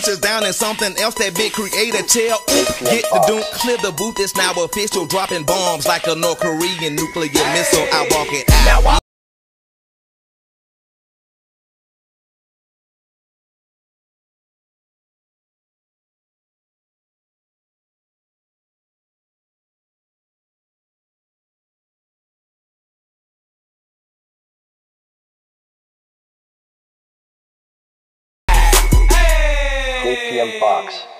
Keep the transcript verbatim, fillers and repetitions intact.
touches down in something else that big creator tell. Oop, get the doom, clear the booth. It's now official, dropping bombs like a North Korean nuclear missile. I walk it out. K P M Fox.